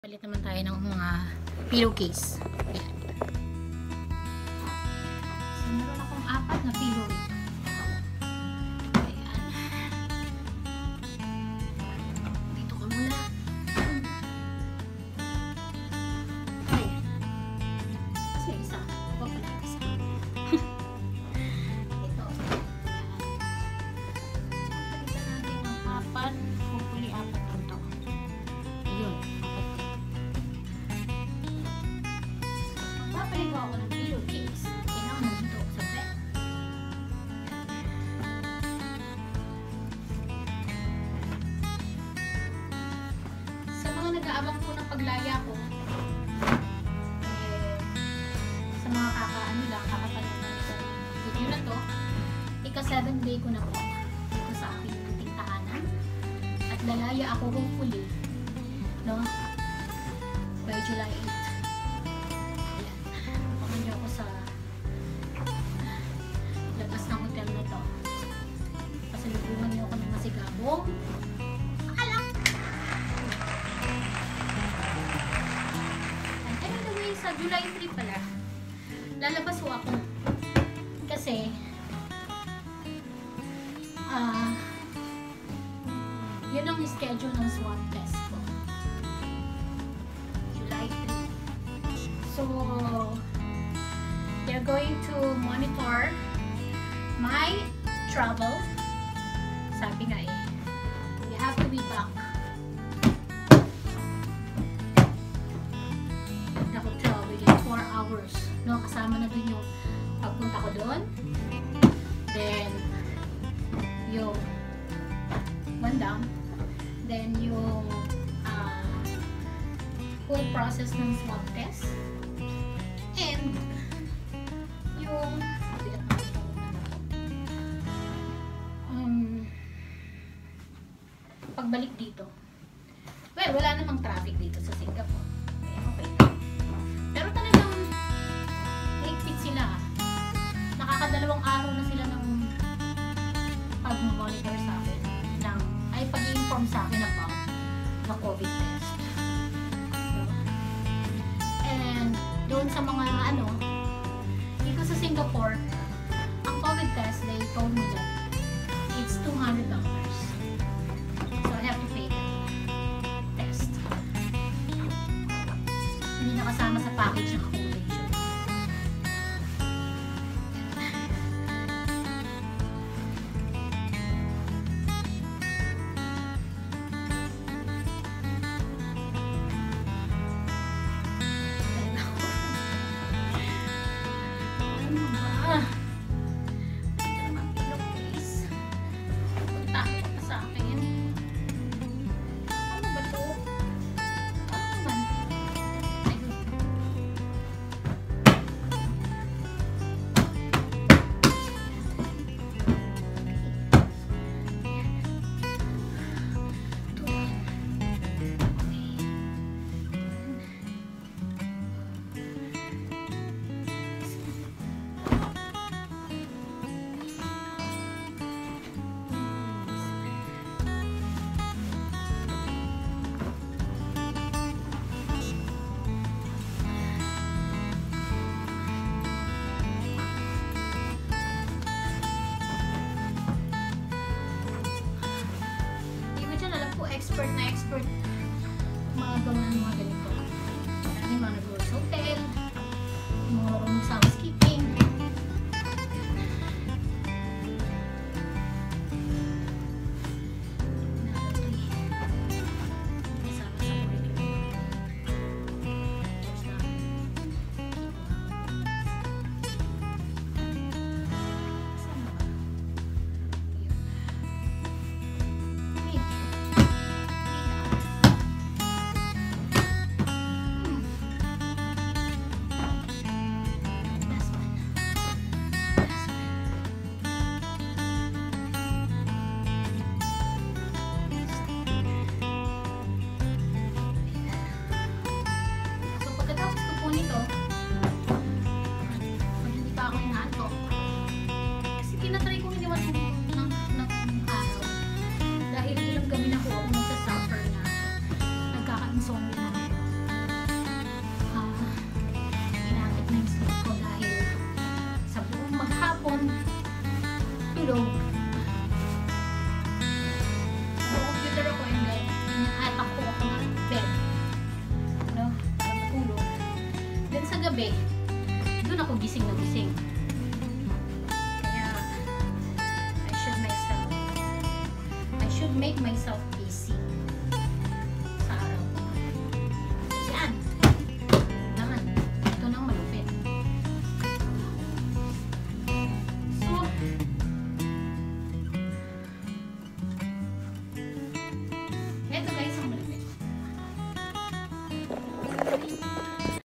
Palit naman tayo ng mga pillowcase. Ayan. So, meron akong 4 na pillow ito. Ayan. Dito ka muna. Ayan. Kasi isa. Huwag pala isa. Ito. Palitan natin ng 4. Hopefully 4 lang ito. Ayun. Papalit ako ng pillowcase. Kailangan mo dito sa bed. Sa mga nag-aabang po ng paglaya ko, sa mga kakaano lang, kakapanood ng itong video na to, ika-7th day ko na po dito sa aking munting tahanan. At lalaya ako hopefully, no? By July 8. Sa labas ng hotel na to. Pasalubungan niyo ako ng masigabong alak. And anyway, sa July 3 pala, lalabas ko ako. Kasi, yun ang schedule ng swab test ko. July 3. So, they're going to monitor my travel. Sabi nga you have to be back at the hotel within 4 hours. No, kasama na dun yung pagpunta ko dun. Then, yung down. Then, yung full process ng swab test. And, pagbalik dito. Well, wala namang traffic dito sa Singapore. Okay. Pero talagang higpit sila. Nakakadalawang araw na sila ng pag-monitor sa akin. Ay pag-inform sa akin about the COVID test. So, and doon sa mga dito sa Singapore, ang COVID test, they told me that it's $200. So, I have to pay the test. Hindi nakasama sa package ng accommodation. gabi, doon ako gising na gising. Kaya, I should make myself